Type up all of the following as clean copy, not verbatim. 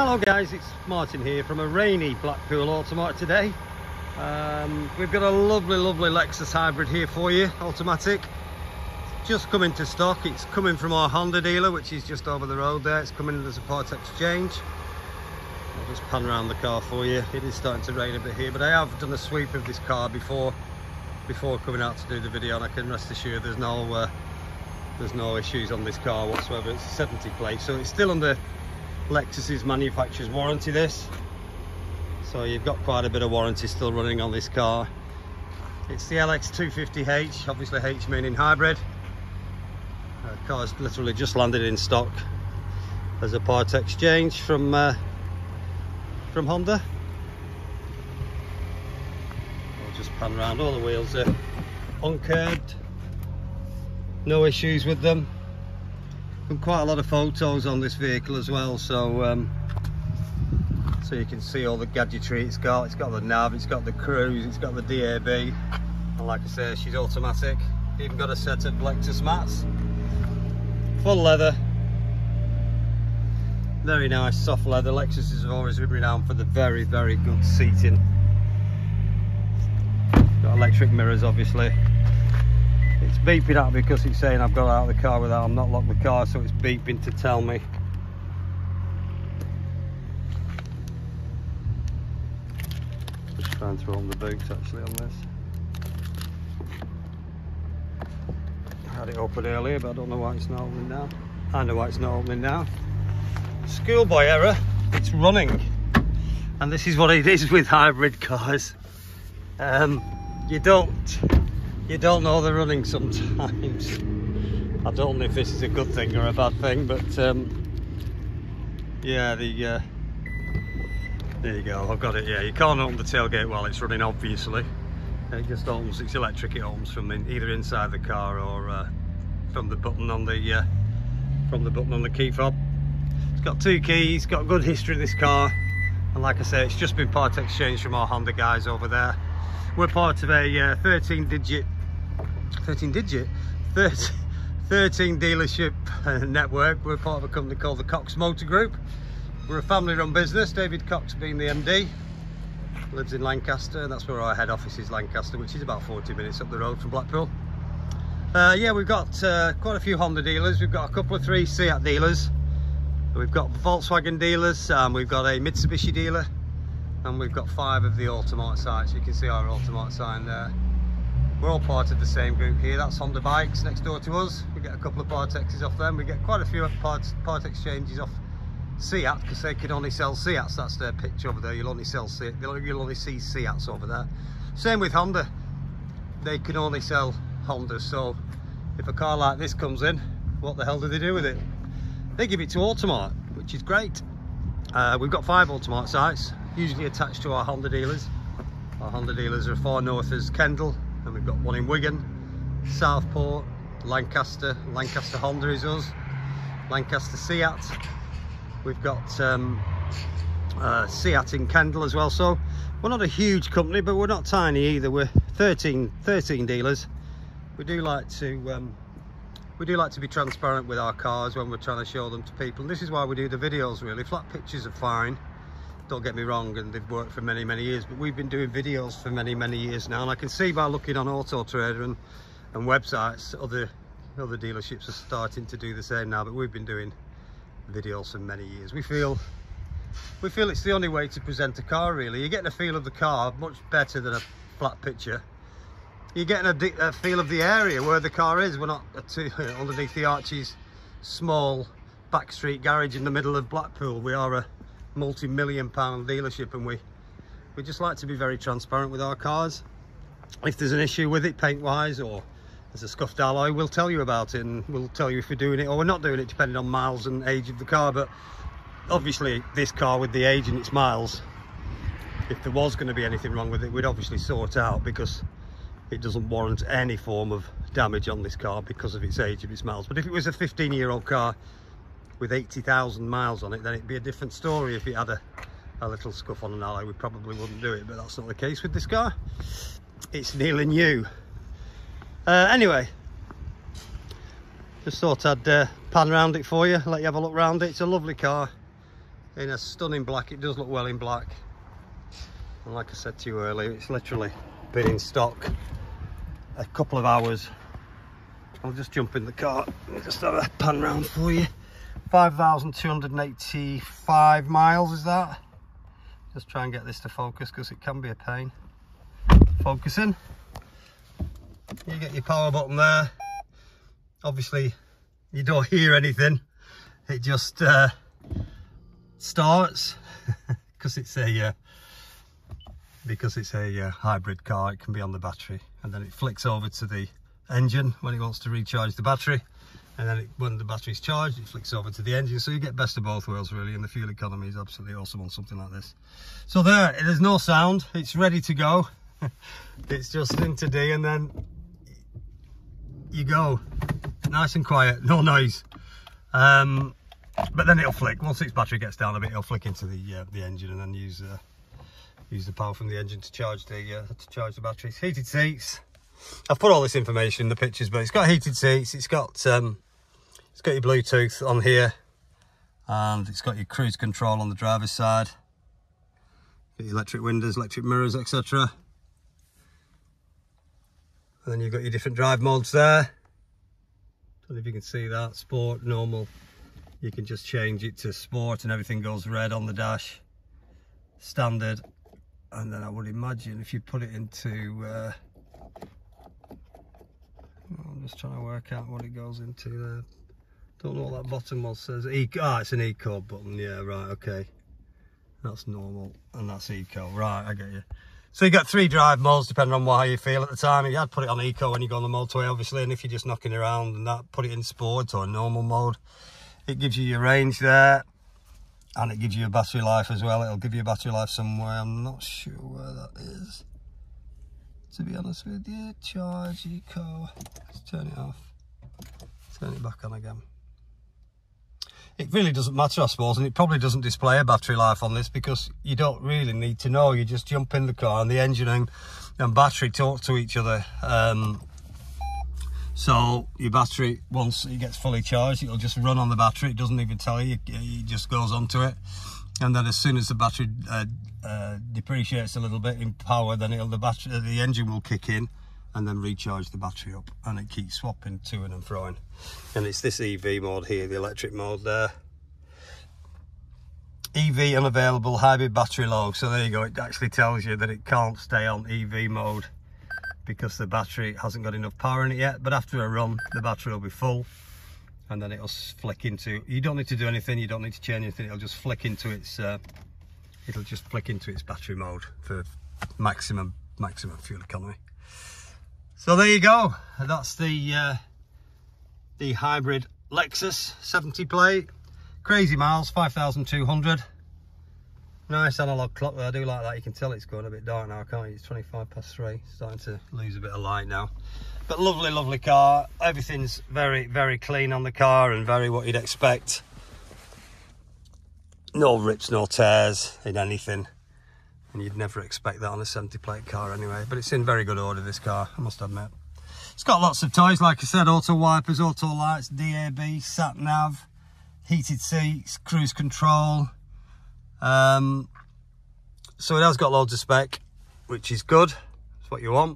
Hello guys, it's Martin here from a rainy Blackpool Automotive today. We've got a lovely Lexus hybrid here for you, automatic. Just coming to stock. It's coming from our Honda dealer, which is just over the road there. It's coming as a part exchange. I'll just pan around the car for you. It is starting to rain a bit here, but I have done a sweep of this car before coming out to do the video, and I can rest assured there's no issues on this car whatsoever. It's a 70 plate, so it's still under Lexus's manufacturer's warranty, this, so you've got quite a bit of warranty still running on this car. It's the LX250H, obviously H meaning hybrid. The car's literally just landed in stock as a part exchange from Honda. I'll just pan around. All the wheels are uncurbed, no issues with them. Quite a lot of photos on this vehicle as well, so you can see all the gadgetry it's got. It's got the nav, it's got the cruise, it's got the DAB, and like I say, she's automatic. Even got a set of Lexus mats, full leather, very nice soft leather. Lexus is always renowned for the very good seating. Got electric mirrors, obviously. It's beeping out because it's saying I've got out of the car without I've not locked the car, so it's beeping to tell me. Just trying to open the boots actually on this. I had it open earlier, but I don't know why it's not opening now. I know why it's not opening now. Schoolboy error, it's running. And this is what it is with hybrid cars. You don't know they're running sometimes. I don't know if this is a good thing or a bad thing, but yeah, there you go, I've got it. Yeah, you can't open the tailgate while it's running, obviously. It just opens, it's electric, it opens from either inside the car or from the button on the key fob. It's got 2 keys, got good history of this car, and like I say, it's just been part exchange from our Honda guys over there. We're part of a 13 dealership network. We're part of a company called the Cox Motor Group. We're a family run business, David Cox being the MD. Lives in Lancaster, and that's where our head office is, Lancaster, which is about 40 minutes up the road from Blackpool. Yeah, we've got quite a few Honda dealers. We've got a couple of 3 Seat dealers. We've got Volkswagen dealers, we've got a Mitsubishi dealer, and we've got 5 of the Automart sites. You can see our Automart sign there. We're all part of the same group here. That's Honda Bikes next door to us. We get a couple of part X's off them. We get quite a few part exchanges off Seat, because they can only sell Seats. That's their pitch over there. You'll only see Seats over there. Same with Honda. They can only sell Hondas. So if a car like this comes in, what the hell do they do with it? They give it to Automart, which is great. We've got 5 Automart sites, usually attached to our Honda dealers. Our Honda dealers are far north as Kendal, and we've got 1 in Wigan, Southport, Lancaster. Lancaster Honda is us, Lancaster Seat. We've got Seat in Kendal as well. So we're not a huge company, but we're not tiny either. We're 13 dealers. We do like to be transparent with our cars when we're trying to show them to people. And this is why we do the videos, really. Flat pictures are fine, don't get me wrong, and they've worked for many years, but we've been doing videos for many years now, and I can see by looking on Auto Trader and websites, other dealerships are starting to do the same now, but we've been doing videos for many years. We feel it's the only way to present a car, really. You're getting a feel of the car much better than a flat picture. You're getting a feel of the area where the car is. We're not underneath the Archie's small backstreet garage in the middle of Blackpool. We are a multi-million-pound dealership, and we just like to be very transparent with our cars. If there's an issue with it paint wise, or there's a scuffed alloy, we'll tell you about it, and we'll tell you if we're doing it or we're not doing it, depending on miles and age of the car. But obviously this car, with the age and its miles, if there was going to be anything wrong with it, we'd obviously sort out, because it doesn't warrant any form of damage on this car because of its age and its miles. But if it was a 15-year-old car with 80,000 miles on it, then it'd be a different story. If it had a little scuff on an alloy, we probably wouldn't do it, but that's not the case with this car. It's nearly new. Anyway, just thought I'd pan around it for you, let you have a look around it. It's a lovely car. in a stunning black. It does look well in black, and like I said to you earlier, it's literally been in stock a couple of hours. I'll just jump in the car and just have a pan round for you. 5,285 miles is that. Just try and get this to focus because it can be a pain focusing. You get your power button there. Obviously you don't hear anything, it just starts because it's a hybrid car. It can be on the battery, and then it flicks over to the engine when it wants to recharge the battery, and then when the battery's charged, it flicks over to the engine. So you get best of both worlds really, and the fuel economy is absolutely awesome on something like this. So there's no sound, it's ready to go. It's just into D, and then you go nice and quiet, no noise. But then it'll flick once its battery gets down a bit. It'll flick into the engine, and then use the power from the engine to charge the batteries. Heated seats. I've put all this information in the pictures, but it's got heated seats. It's got your Bluetooth on here, and it's got your cruise control on the driver's side. Got your electric windows, electric mirrors, etc. And then you've got your different drive modes there. Don't know if you can see that. Sport, normal. You can just change it to sport and everything goes red on the dash. Standard. And then I would imagine if you put it into... I'm just trying to work out what it goes into there. Don't know what that bottom one says. It's an Eco button. Yeah, right, okay. That's normal and that's Eco. Right, I get you. So you got 3 drive modes depending on how you feel at the time. You had put it on Eco when you go on the motorway, obviously, and if you're just knocking around and that, put it in sport or normal mode. It gives you your range there, and it gives you a battery life as well. It'll give you a battery life somewhere. I'm not sure where that is, to be honest with you. Charge Eco. Let's turn it off. Turn it back on again. It really doesn't matter, I suppose, and it probably doesn't display a battery life on this because you don't really need to know. You just jump in the car and the engine and battery talk to each other. So your battery, once it gets fully charged, it'll just run on the battery. It doesn't even tell you, it just goes onto it. And then as soon as the battery depreciates a little bit in power, then the engine will kick in and then recharge the battery up, and it keeps swapping to and froing. And it's this EV mode here, the electric mode there. EV unavailable, hybrid battery low. So there you go, it actually tells you that it can't stay on EV mode because the battery hasn't got enough power in it yet. But after a run, the battery will be full, and then it'll flick into, you don't need to do anything, you don't need to change anything, it'll just flick into its battery mode for maximum fuel economy. So there you go, that's the hybrid Lexus 70 plate, crazy miles, 5,200. Nice analog clock there, I do like that. You can tell it's going a bit dark now, can't you? It's 3:25, starting to lose a bit of light now. But lovely car. Everything's very clean on the car and very what you'd expect. No rips, no tears in anything. And you'd never expect that on a 70 plate car anyway. But it's in very good order, this car, I must admit. It's got lots of toys, like I said, auto wipers, auto lights, DAB, sat nav, heated seats, cruise control. So it has got loads of spec, which is good. It's what you want.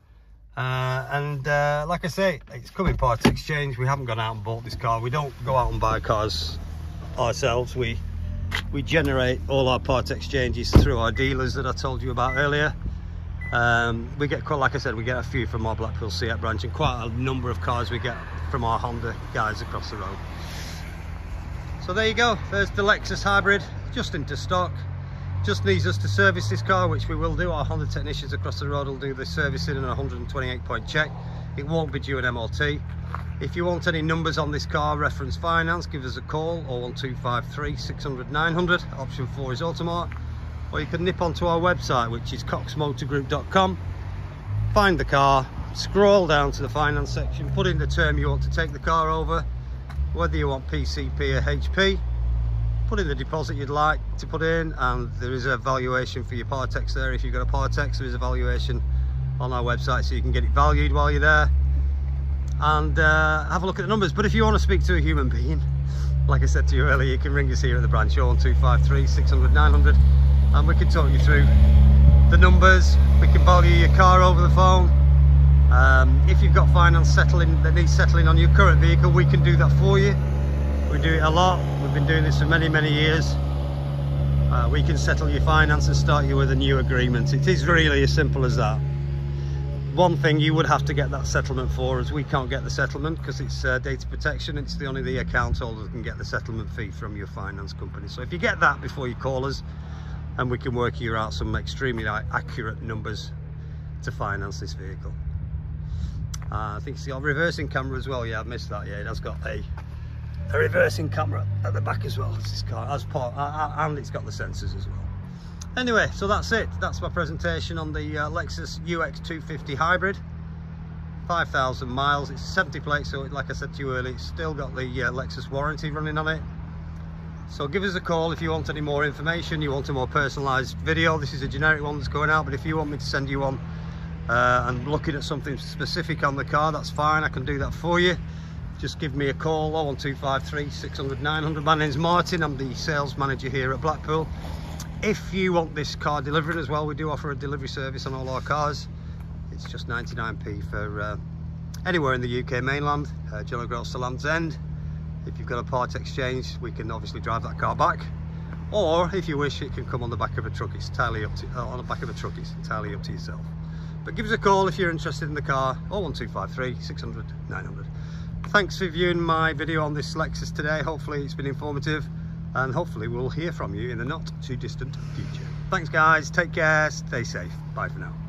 Like I say, it's coming part exchange. We haven't gone out and bought this car. We don't go out and buy cars ourselves. We generate all our part exchanges through our dealers that I told you about earlier. We get, like I said, we get a few from our Blackpool SEAT branch, and quite a number of cars we get from our Honda guys across the road. So there you go, there's the Lexus Hybrid, just into stock. Just needs us to service this car, which we will do. Our Honda technicians across the road will do the servicing and a 128-point check. It won't be due an MOT. If you want any numbers on this car, reference finance, give us a call, 01253 600 900. Option 4 is Automart. Or you can nip onto our website, which is coxmotorgroup.com. Find the car, scroll down to the finance section, put in the term you want to take the car over, whether you want PCP or HP. Put in the deposit you'd like to put in, and there is a valuation for your Partex there. If you've got a Partex, there is a valuation on our website so you can get it valued while you're there, and have a look at the numbers. But if you want to speak to a human being, like I said to you earlier, you can ring us here at the branch, 01253 600 900, and we can talk you through the numbers. We can value your car over the phone. If you've got finance that needs settling on your current vehicle, we can do that for you. We do it a lot. We've been doing this for many years. We can settle your finance and start you with a new agreement. It is really as simple as that. One thing you would have to get that settlement for, as we can't get the settlement because it's data protection. It's only the account holder that can get the settlement fee from your finance company. So if you get that before you call us, and we can work you out some extremely accurate numbers to finance this vehicle. I think it's got a reversing camera as well. Yeah, I've missed that. Yeah, it has got a reversing camera at the back as well. This car has and it's got the sensors as well. Anyway, so that's it. That's my presentation on the Lexus UX 250 Hybrid. 5,000 miles. It's 70 plates, so like I said to you earlier, it's still got the Lexus warranty running on it. So give us a call if you want any more information, you want a more personalised video. This is a generic one that's going out, but if you want me to send you one and looking at something specific on the car, that's fine. I can do that for you. Just give me a call, 01253 600 900. My name's Martin. I'm the sales manager here at Blackpool. If you want this car delivered as well, we do offer a delivery service on all our cars. It's just 99p for anywhere in the UK mainland, John O'Groats to Land's End. If you've got a part exchange, we can obviously drive that car back. Or if you wish, it can come on the back of a truck. It's entirely up to on the back of a truck. It's entirely up to yourself. But give us a call if you're interested in the car. 01253 600 900. Thanks for viewing my video on this Lexus today. Hopefully it's been informative, and hopefully we'll hear from you in the not too distant future. Thanks guys, take care, stay safe, bye for now.